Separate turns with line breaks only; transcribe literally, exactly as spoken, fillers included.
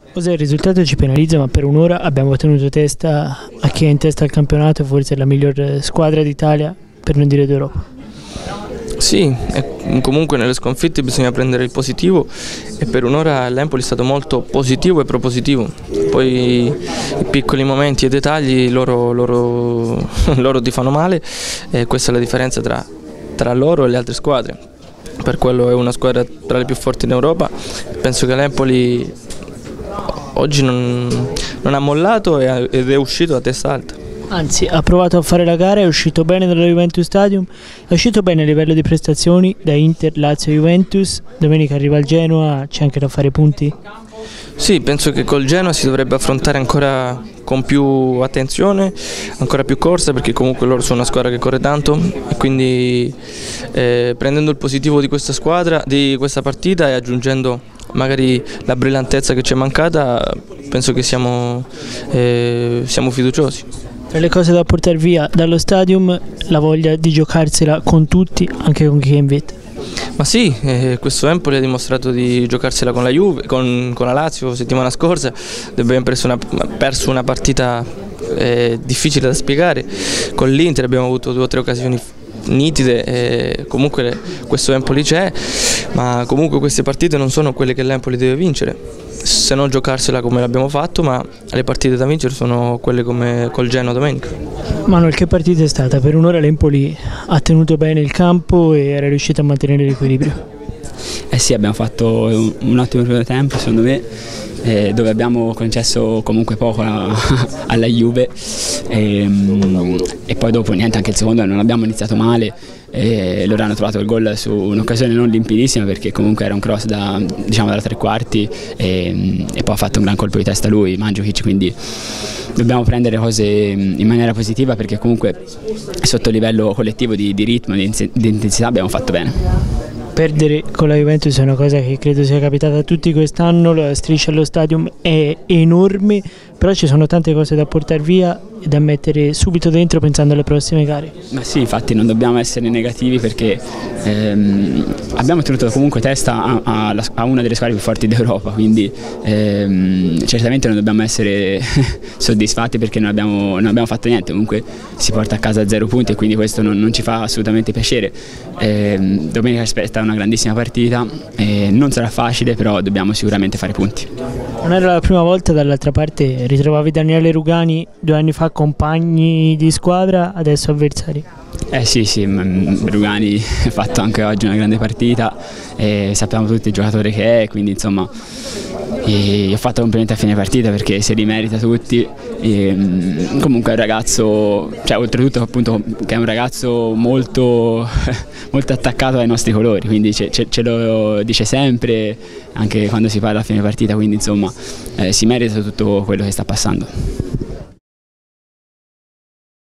Cos'è il risultato ci penalizza, ma per un'ora abbiamo tenuto testa a chi è in testa al campionato e forse è la miglior squadra d'Italia, per non dire d'Europa.
Sì, comunque nelle sconfitte bisogna prendere il positivo e per un'ora l'Empoli è stato molto positivo e propositivo. Poi i piccoli momenti e dettagli loro, loro, loro ti fanno male e questa è la differenza tra, tra loro e le altre squadre. Per quello è una squadra tra le più forti in Europa. Penso che l'Empoli oggi non, non ha mollato ed è uscito a testa alta.
Anzi, ha provato a fare la gara, è uscito bene dalla Juventus Stadium, è uscito bene a livello di prestazioni da Inter, Lazio e Juventus. Domenica arriva il Genoa, c'è anche da fare punti?
Sì, penso che col Genoa si dovrebbe affrontare ancora con più attenzione, ancora più corsa, perché comunque loro sono una squadra che corre tanto e quindi eh, prendendo il positivo di questa squadra, di questa partita e aggiungendo magari la brillantezza che ci è mancata, penso che siamo, eh, siamo fiduciosi.
Tra le cose da portare via dallo stadium, la voglia di giocarsela con tutti, anche con chi è in vetta.
Ma sì, eh, questo Empoli ha dimostrato di giocarsela con la Juve, con, con la Lazio settimana scorsa, abbiamo perso una, perso una partita eh, difficile da spiegare, con l'Inter abbiamo avuto due o tre occasioni nitide, eh, comunque questo Empoli c'è, ma comunque queste partite non sono quelle che l'Empoli deve vincere, se non giocarsela come l'abbiamo fatto, ma le partite da vincere sono quelle come col Genoa domenica.
Manuel, che partita è stata? Per un'ora l'Empoli ha tenuto bene il campo e era riuscito a mantenere l'equilibrio.
Eh sì, abbiamo fatto un, un ottimo primo tempo secondo me, eh, dove abbiamo concesso comunque poco a, alla Juve e, e poi dopo niente, anche il secondo non abbiamo iniziato male. E loro hanno trovato il gol su un'occasione non limpidissima, perché comunque era un cross da, diciamo, da tre quarti e, e poi ha fatto un gran colpo di testa lui, Mandzukic, quindi dobbiamo prendere cose in maniera positiva, perché comunque sotto il livello collettivo di, di ritmo, di, di intensità abbiamo fatto bene.
Perdere con la Juventus è una cosa che credo sia capitata a tutti quest'anno, la striscia allo stadium è enorme, però ci sono tante cose da portare via e da mettere subito dentro pensando alle prossime gare.
Ma sì, infatti non dobbiamo essere negativi, perché ehm, abbiamo tenuto comunque testa a, a, a una delle squadre più forti d'Europa, quindi ehm, certamente non dobbiamo essere soddisfatti perché non abbiamo, non abbiamo fatto niente, comunque si porta a casa zero punti e quindi questo non, non ci fa assolutamente piacere. Ehm, domenica aspetta una grandissima partita, e non sarà facile, però dobbiamo sicuramente fare punti.
Non era la prima volta, dall'altra parte ritrovavi Daniele Rugani due anni fa compagni di squadra, adesso avversari.
Eh sì, sì, Rugani ha fatto anche oggi una grande partita e sappiamo tutti il giocatore che è, quindi insomma gli ho fatto complimenti a fine partita perché se li merita tutti. E, comunque è un ragazzo, cioè oltretutto appunto che è un ragazzo molto, molto attaccato ai nostri colori, quindi ce, ce, ce lo dice sempre anche quando si parla a fine partita, quindi insomma eh, si merita tutto quello che sta passando.